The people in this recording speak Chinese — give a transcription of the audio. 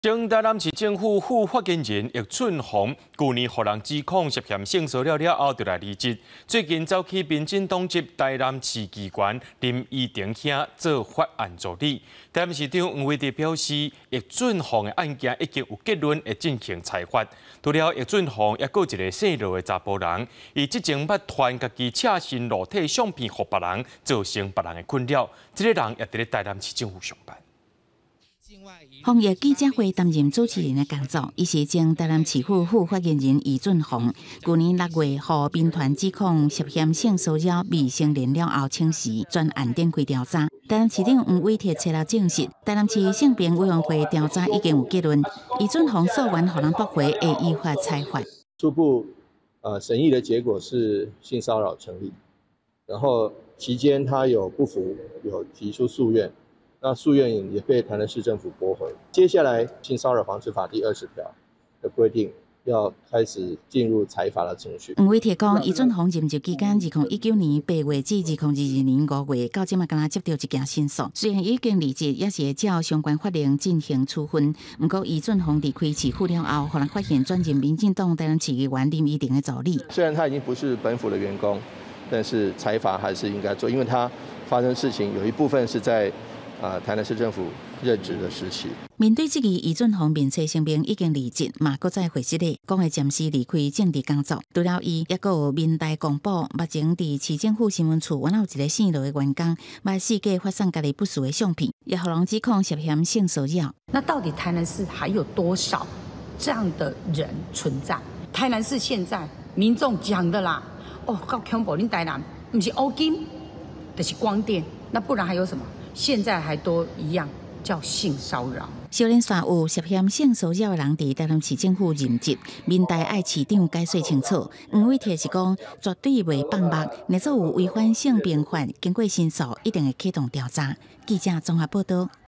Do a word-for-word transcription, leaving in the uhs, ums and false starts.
前台南市政府副发言人叶俊宏，去年被人指控涉嫌性骚扰了后，就来离职。最近走去民进党籍台南市议员林义庭兄做法案助理。台南市长黄伟哲表示，叶俊宏的案件已经有结论，会进行裁决。除了叶俊宏，也有一个姓罗的查甫人，伊之前捌传家己赤身裸体相片给别人，造成别人的困扰。这个人也伫台南市政府上班。 防疫记者会担任主持人的工作，伊是前台南市府副发言人余俊宏。去年六月，获兵团指控涉嫌性骚扰未成年了后请辞，专案展开调查。台南市长黄伟哲找到证实，台南市性平委员会调查已经有结论，余俊宏诉愿予人驳回，会依法裁决。 初步呃审议的结果是性骚扰成立，然后期间他有不服，有提出诉愿。 那诉愿也被台南市政府驳回。接下来，《性骚扰防治法》第二十条的规定，要开始进入裁罚的程序。 黄伟哲讲，余俊宏任职期间，二零一九年八月至二零二二年五月，到今嘛，敢若接到一件申诉。虽然已经离职，也是会照相关法令进行处分。不过，余俊宏离开市府了后，互人发现转任民进党台南市议员林义庭的助理。 虽然他已经不是本府的员工，但是裁罚还是应该做，因为他发生事情有一部分是在。 啊，台南市政府任职的时期。 面对这个余俊宏面册声明已经离职，嘛搁再回息咧，讲会暂时离开政治工作。除了伊，也搁有民代公布，目前伫市政府新闻处，原有一个姓罗的员工，捌世界发送家己不实的相片，也互人指控涉嫌性骚扰。 那到底台南市还有多少这样的人存在？台南市现在民众讲的啦，哦，够恐怖！恁台南不是欧金，就是光电，那不然还有什么？ 现在还都一样叫性骚扰。 少年说有涉嫌性骚扰的人伫台南市政府任职，民代爱市长解说清楚。黄伟哲是讲绝对袂放目，若做有违反性平法，经过申诉一定会启动调查。记者综合报道。